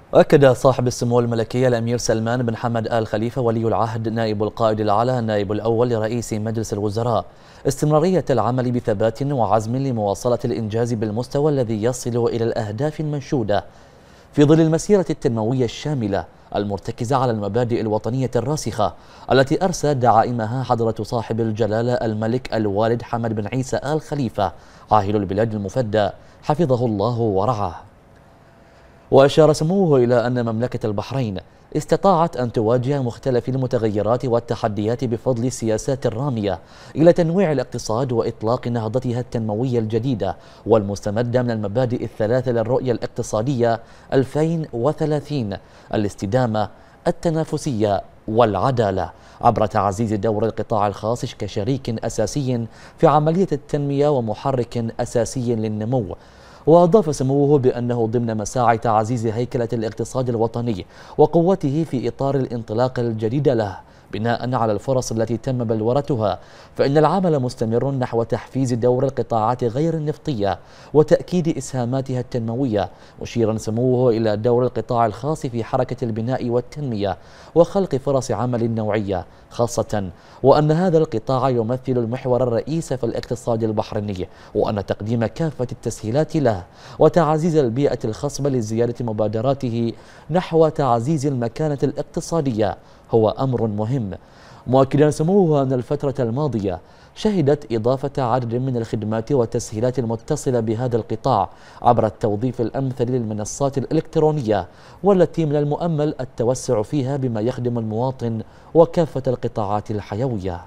أكد صاحب السمو الملكي الأمير سلمان بن حمد آل خليفة ولي العهد نائب القائد الأعلى النائب الأول لرئيس مجلس الوزراء استمرارية العمل بثبات وعزم لمواصلة الإنجاز بالمستوى الذي يصل إلى الأهداف المنشودة في ظل المسيرة التنموية الشاملة المرتكزة على المبادئ الوطنية الراسخة التي أرسى دعائمها حضرة صاحب الجلالة الملك الوالد حمد بن عيسى آل خليفة عاهل البلاد المفدى حفظه الله ورعاه. وأشار سموه إلى أن مملكة البحرين استطاعت أن تواجه مختلف المتغيرات والتحديات بفضل السياسات الرامية إلى تنويع الاقتصاد وإطلاق نهضتها التنموية الجديدة والمستمدة من المبادئ الثلاثة للرؤية الاقتصادية 2030: الاستدامة، التنافسية والعدالة، عبر تعزيز دور القطاع الخاص كشريك أساسي في عملية التنمية ومحرك أساسي للنمو. وأضاف سموه بأنه ضمن مساعي تعزيز هيكلة الاقتصاد الوطني وقوته في إطار الانطلاق الجديد له بناء على الفرص التي تم بلورتها، فإن العمل مستمر نحو تحفيز دور القطاعات غير النفطية وتأكيد إسهاماتها التنموية، مشيرا سموه إلى دور القطاع الخاص في حركة البناء والتنمية وخلق فرص عمل نوعية خاصة، وأن هذا القطاع يمثل المحور الرئيسي في الاقتصاد البحريني، وأن تقديم كافة التسهيلات له وتعزيز البيئة الخصبة لزيادة مبادراته نحو تعزيز المكانة الاقتصادية هو أمر مهم، مؤكدا سموه أن الفترة الماضية شهدت إضافة عدد من الخدمات والتسهيلات المتصلة بهذا القطاع عبر التوظيف الأمثل للمنصات الإلكترونية، والتي من المؤمل التوسع فيها بما يخدم المواطن وكافة القطاعات الحيوية.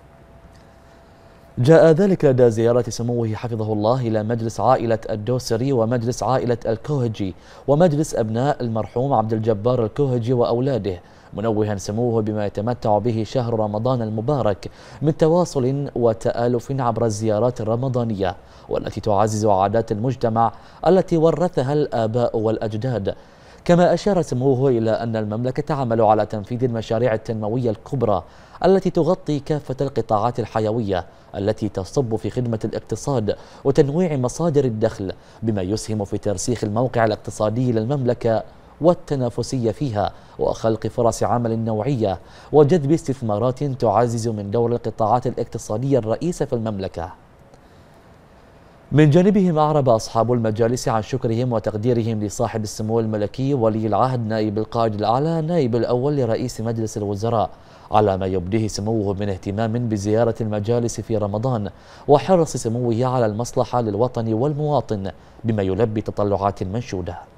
جاء ذلك لدى زيارة سموه حفظه الله إلى مجلس عائلة الدوسري ومجلس عائلة الكوهجي ومجلس أبناء المرحوم عبد الجبار الكوهجي وأولاده، منوها سموه بما يتمتع به شهر رمضان المبارك من تواصل وتآلف عبر الزيارات الرمضانية، والتي تعزز عادات المجتمع التي ورثها الآباء والأجداد. كما أشار سموه إلى أن المملكة تعمل على تنفيذ المشاريع التنموية الكبرى التي تغطي كافة القطاعات الحيوية التي تصب في خدمة الاقتصاد وتنويع مصادر الدخل، بما يسهم في ترسيخ الموقع الاقتصادي للمملكة والتنافسية فيها وخلق فرص عمل نوعية وجذب استثمارات تعزز من دور القطاعات الاقتصادية الرئيسة في المملكة. من جانبهم أعرب أصحاب المجالس عن شكرهم وتقديرهم لصاحب السمو الملكي ولي العهد نائب القائد الأعلى نائب الأول لرئيس مجلس الوزراء على ما يبديه سموه من اهتمام بزيارة المجالس في رمضان وحرص سموه على المصلحة للوطن والمواطن بما يلبي تطلعات منشودة.